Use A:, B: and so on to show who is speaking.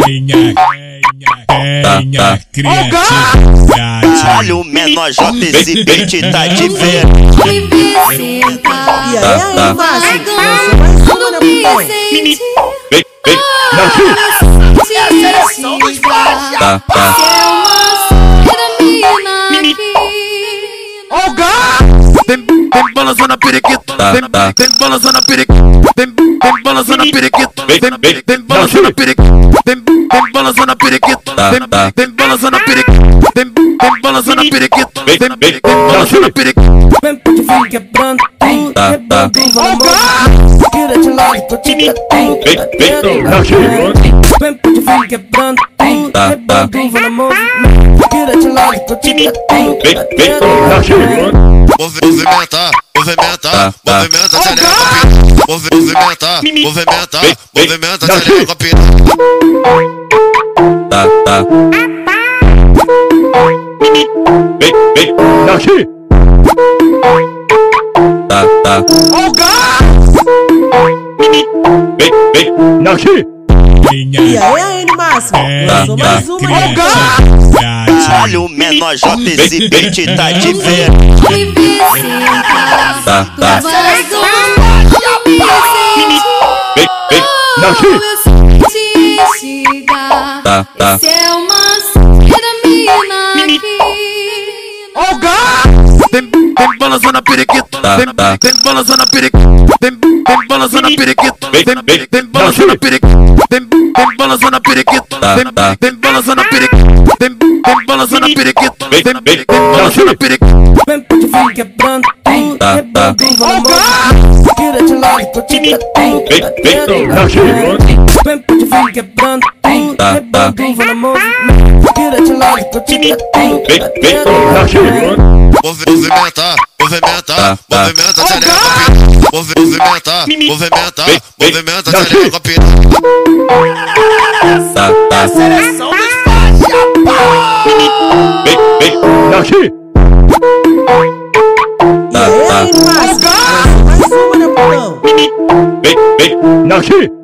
A: Tenha criatividade.
B: Olha o menor Jotta, esse beat tá diferente.
C: E aí, fácil? Eu sou mais uma, né,
B: É a seleção dos pais.
D: Tem balança na periquita, tem balança na periquita, tem balança na periquita, tem balança na periquita, tem balança na periquita, tem balança na periquita, tem balança na periquita, tem balança na periquita.
C: Vem pro te vir quebrando tudo, rebolando, vamos tira de lado, tô te quebrando. Vem pro te vir quebrando tudo, rebolando, vamos tira de lado, tô te quebrando.
B: Movimentar, movimenta, movimenta, acelera a pina. Movimentar, movimenta, movimenta, acelera a pina.
C: E aí, máximo? Eu sou mais uma, né?
B: Olha o menor Jotta, esse beat tá diferente.
E: Esse é uma da mina aqui.
D: Tem balança na periquita, tem balança na periquita, tem balança na periquita, tem balança na periquita, tem balança na periquita, tem balança na periquita, tem balança na periquita, tem balança na periquita.
C: Vem pro te vir quebrando tudo, rebolando, vamos tira de lado, tô te quebrando. Vem pro te vir quebrando tudo, rebolando, vamos tira de lado, tô te quebrando.
B: Movimentar, movimenta, movimenta, acelera a pina. Movimentar, movimenta, movimenta, acelera a pina. É a seleção dos pais.
C: E aí, máximo? Eu sou mais uma, né, pulão?